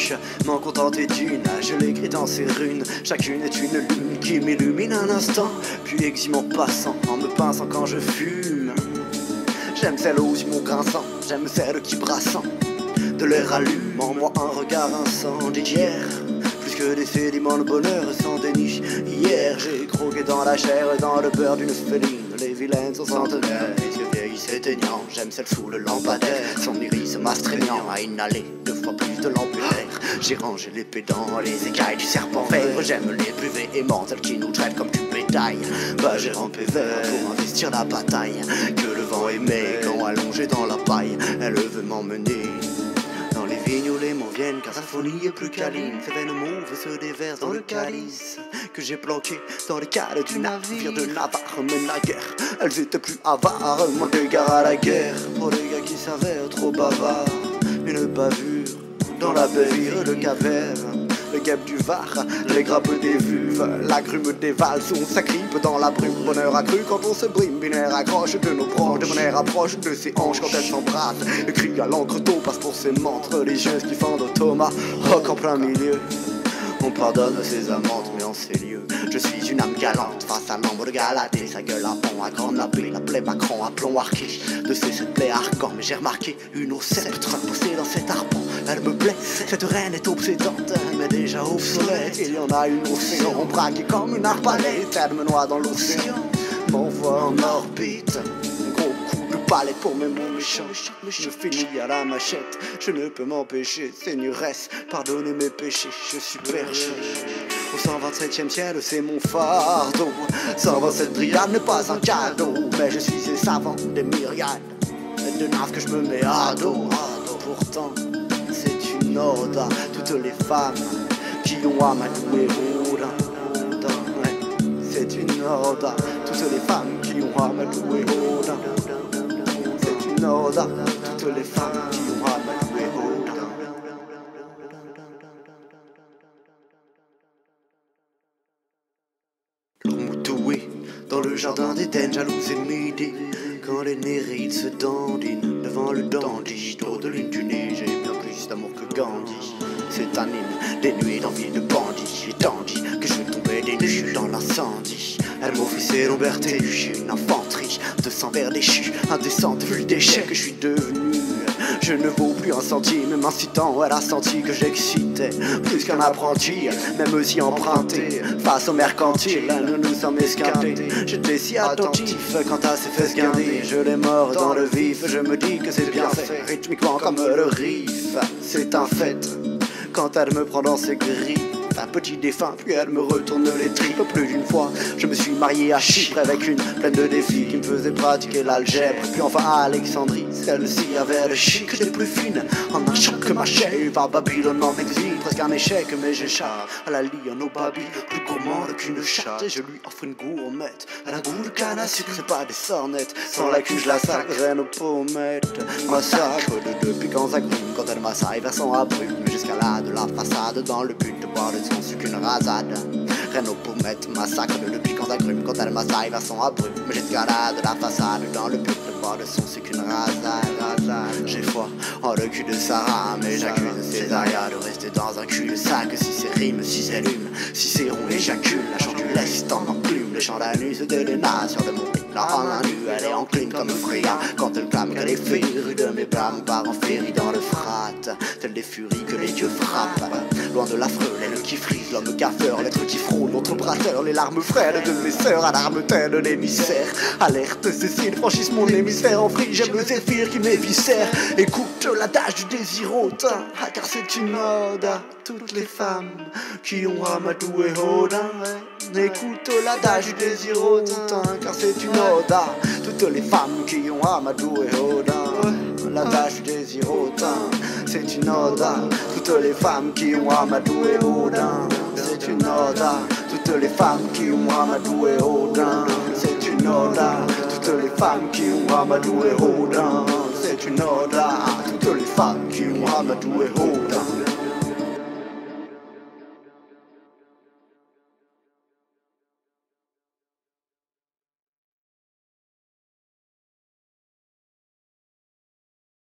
bûche, m'en contenter d'une, je l'écris dans ces runes. Chacune est une lune qui m'illumine un instant, puis exime en passant, en me pinçant quand je fume. J'aime celle aux yeux grinçants, j'aime celle qui brassant de l'air allume en moi un regard incendiaire. Plus que des sédiments, le bonheur sans déni. Hier j'ai croqué dans la chair et dans le beurre d'une féline. Les vilaines sont centenaires, les yeux vieillis s'éteignant. J'aime celle sous le lampadaire, son iris m'astreignant à inhaler 2 fois plus de l'ampulaire. J'ai rangé l'épée dans les écailles du serpent vert. J'aime les plus véhéments, celles qui nous traitent comme du bétail. Bah j'ai rampé vers pour investir la bataille que le vent aimait quand allongé dans la paille. Elle veut m'emmener dans les vignes où les mots viennent, car sa folie est plus câline. Ses veines mauves se déversent dans le calice que j'ai planqué dans les cales du navire de Navarre. Mais naguère, elles étaient plus avares, moins d'égards à la guerre. Pour les gars qui s'avèrent trop bavards, une bavure dans la baie de caverne. Le guêpe du Var, les grappes des vulves, la grume des valses, on s'agrippe dans la brume. Bonheur accru quand on se brime, binaire accroche de nos branches, de bonheur approche de ses hanches quand elles s'embrassent. Le cri à l'encre d'eau passe pour ses mantes religieuses qui fendent Thomas rock en plein milieu. On pardonne ses amantes, mais en ces lieux, je suis une âme galante face à l'ambre de Galatée. Sa gueule à pont, à grande nappée, la plaie Macron à plomb arqué. De cette plaie arquant, mais j'ai remarqué une eau sceptre poussée dans cet arpent. Elle me plaît, cette reine est obsédante, mais déjà obsolète. Il y en a une océan, braquée comme une arbalète. Elle me noie dans l'océan, m'envoie en orbite. Palette pour mes mots méchants, je finis à la machette. Je ne peux m'empêcher, Seigneuresse, pardonnez mes péchés. Je suis perché au 127e ciel, c'est mon fardeau. 127 brigades n'est pas un cadeau, mais je suis un savant des myriades de naves que je me mets à dos. Pourtant, c'est une ode à toutes les femmes qui ont amadoué Rodin. C'est une ode à toutes les femmes qui ont amadoué Rodin. Toutes les femmes qui ont amadoué Rodin. L'ormoutoué dans le jardin d'Éden, jalouse et midi. Quand les Nérides se dandinent devant le dandy, tôt de lune du nez, j'ai bien plus d'amour que Gandhi. C'est anime des nuits d'envie de bandit, et tandis que je tombais des nues dans l'incendie. Elle m'offrit l'omberté, une infanterie de sang vert déchu, indécente vu le déchet que je suis devenu. Je ne vaux plus un centime, m'incitant, elle a senti que j'excitais plus qu'un apprenti, même si emprunté face au mercantile. Nous nous sommes esquintés, j'étais si attentif quant à ses fesses guindées. Je l'ai mort dans le vif, je me dis que c'est bien fait, rythmiquement comme le riff. C'est un fait, quand elle me prend dans ses griffes. Un petit défunt, puis elle me retourne les tripes. Plus d'une fois, je me suis marié à Chypre avec une pleine de défis qui me faisait pratiquer l'algèbre. Puis enfin à Alexandrie, celle-ci avait le chic des plus fines. En un choc que ma chèvre à Babylone en exil. Presque un échec, mais j'échappe à la liane au babi, plus gourmande qu'une chatte. Et je lui offre une gourmette. Elle a un goût de canne à sucre, c'est pas des sornettes. Sans la cul, je la sac, reine aux pommettes. Massacre de deux piquants agrumes quand elle m'assaille vers son abrume. Jusqu'à de la façade dans le but de boire le son sur qu'une rasade. Reine aux pommettes, massacre de piquants agrumes quand elle m'assaille vers son abrume. Mais j'escalade la façade dans le but de boire le son sur qu'une rasade. J'ai foi en le cul de Sarah, mais j'accuse Césaria de rester dans un cul-de-sac. Si c'est rime, si c'est lume, si c'est rond, éjacule. La chant du lest en enclume, les chants d'anus de Léna sur le mont. En un nu, elle est encline comme Freya quand elle clame qu'elle est féerie de mes blâmes, part en féerie dans le frat, telle des furies que les dieux frappent. Loin de l'affreux, l'aile qui frise, l'homme gaffeur, l'être qui frôle, notre brasseur, les larmes frêles de mes sœurs, alarme telle l'émissaire. Alerte Cécile, franchisse mon hémisphère en frie, j'aime le zéphyr qui m'éviscère. Écoute l'adage du désir hautain, car c'est une ode à toutes les femmes qui ont amadoué Rodin. Écoute l'adage du désir hautain, car c'est une ode à toutes les femmes qui ont amadoué Rodin. L'adage du désir hautain, c'est une ode à toutes les femmes qui ont amadoué Rodin. C'est une ode à toutes les femmes qui ont amadoué Rodin. C'est une ode à toutes les femmes qui ont amadoué Rodin. C'est une ode à toutes les femmes qui ont amadoué Rodin.